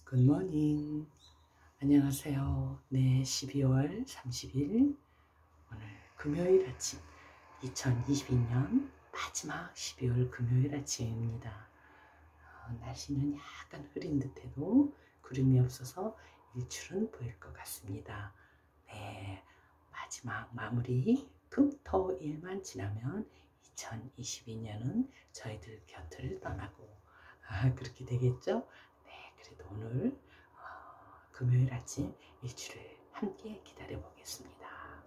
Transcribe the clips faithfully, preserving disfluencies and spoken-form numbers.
굿모닝. 안녕하세요. 네, 십이월 삼십일 오늘 금요일 아침, 이천이십이 년 마지막 십이월 금요일 아침입니다. 어, 날씨는 약간 흐린 듯해도 구름이 없어서 일출은 보일 것 같습니다. 네, 마지막 마무리 금토일만 지나면 이천이십이 년은 저희들 곁을 떠나고 아, 그렇게 되겠죠? 네, 그래도 오늘 어, 금요일 아침 일출을 함께 기다려 보겠습니다.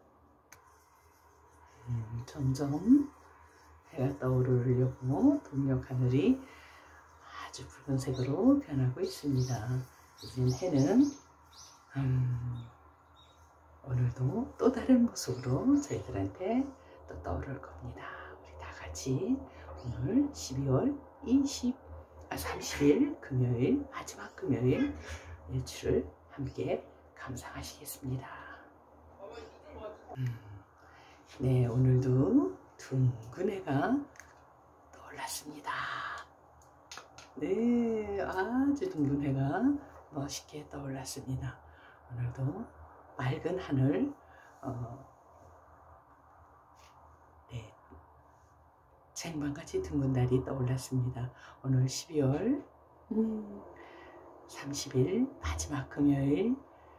음, 점점 해가 떠오르려고 동력 하늘이 아주 붉은색으로 변하고 있습니다. 이젠 해는 음, 오늘도 또 다른 모습으로 저희들한테 또 떠오를 겁니다. 우리 다 같이 오늘 십이월 이십, 아, 삼십일 금요일, 마지막 금요일 일출을 함께 감상하시겠습니다. 음, 네, 오늘도 둥근 해가 떠올랐습니다. 네, 아주 둥근 해가 멋있게 떠올랐습니다. 오늘도 맑은 하늘, 어, 네, 쟁반같이 둥근 달이 떠올랐습니다. 오늘 십이월 음, 삼십일 마지막 금요일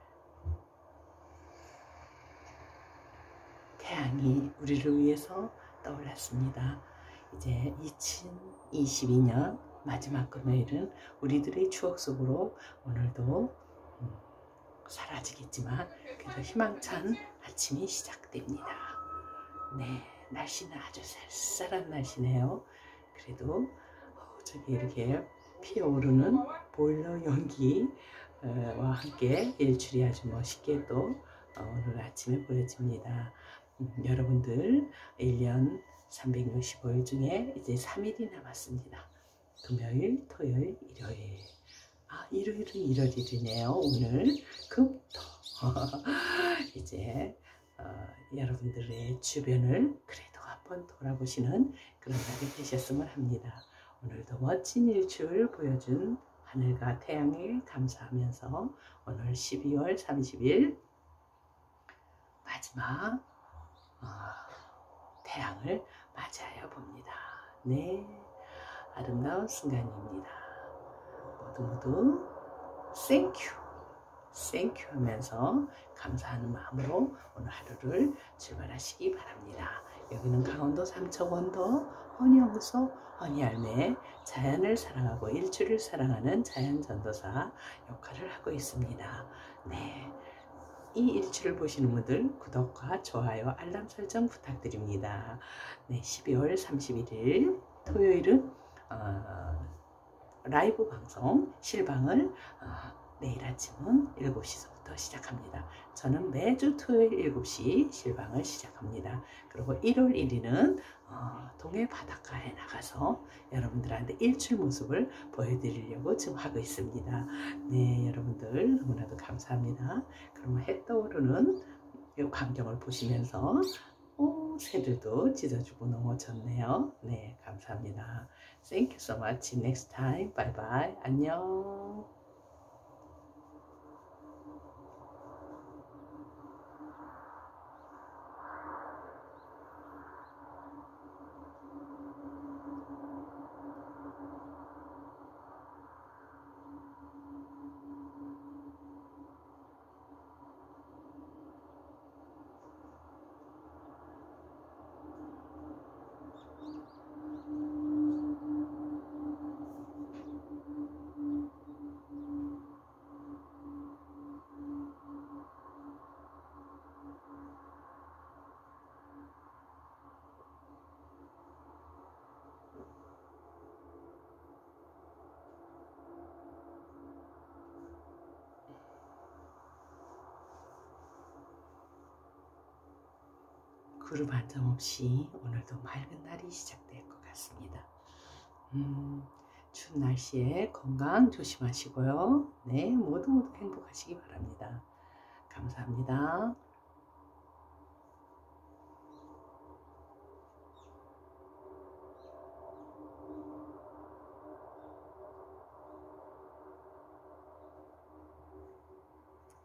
태양이 우리를 위해서 떠올랐습니다. 이제 이천이십이 년 마지막 금요일은 우리들의 추억 속으로 오늘도 음, 사라지겠지만 그래도 희망찬 아침이 시작됩니다. 네, 날씨는 아주 쌀쌀한 날씨네요. 그래도 어, 저기 이렇게 피어오르는 보일러 연기와 함께 일출이 아주 멋있게 또 오늘 아침에 보여집니다. 음, 여러분들 일 년 삼백육십오 일 중에 이제 삼 일이 남았습니다. 금요일, 토요일, 일요일. 아, 일요일은 일월 일이네요. 오늘 금토. 이제 어, 여러분들의 주변을 그래도 한번 돌아보시는 그런 날이 되셨으면 합니다. 오늘도 멋진 일출 보여준 하늘과 태양에 감사하면서 오늘 십이월 삼십일 마지막 어, 태양을 맞이하여 봅니다. 네, 아름다운 순간입니다. 모두 모두 땡큐 땡큐 하면서 감사하는 마음으로 오늘 하루를 출발하시기 바랍니다. 여기는 강원도 삼척원도 허니연구소 허니할매, 자연을 사랑하고 일출을 사랑하는 자연전도사 역할을 하고 있습니다. 네, 이 일출을 보시는 분들 구독과 좋아요, 알람 설정 부탁드립니다. 네, 십이월 삼십일 일 토요일은 어, 라이브 방송 실방을 어, 내일 아침은 일곱 시부터 시작합니다. 저는 매주 토요일 일곱 시 실방을 시작합니다. 그리고 일월 일 일은 어, 동해 바닷가에 나가서 여러분들한테 일출 모습을 보여드리려고 지금 하고 있습니다. 네, 여러분들 너무나도 감사합니다. 그러면 해 떠오르는 이 광경을 보시면서 오, 새들도 짖어주고 너무 좋네요. 네, 감사합니다. Thank you so much. Next time. Bye bye. 안녕. 구름 한 점 없이 오늘도 맑은 날이 시작될 것 같습니다. 음, 추운 날씨에 건강 조심하시고요. 네, 모두 모두 행복하시기 바랍니다. 감사합니다.